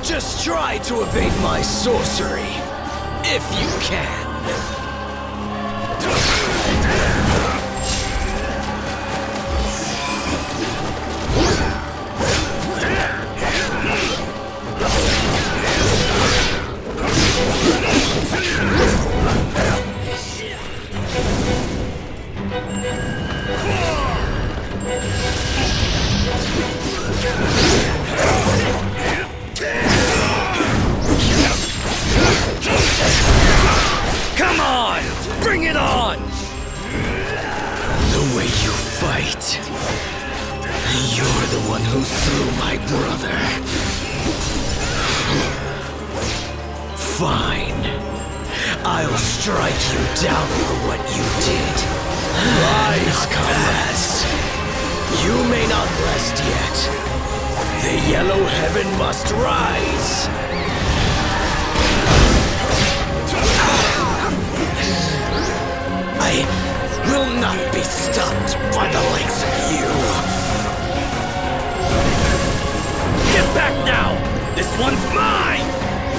Just try to evade my sorcery, if you can. Come on! Bring it on! The way you fight. You're the one who slew my brother. Fine. I'll strike you down for what you did. Rise, Kaz. You may not rest yet. The yellow heaven must rise. I will not be stopped by the likes of you. Get back now! This one's mine!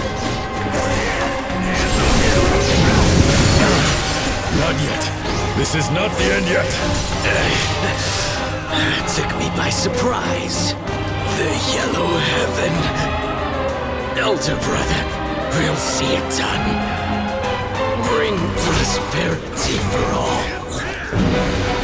Not yet. This is not the end yet. Took me by surprise. The yellow heaven. Elder brother, we'll see it done. Bring prosperity for all.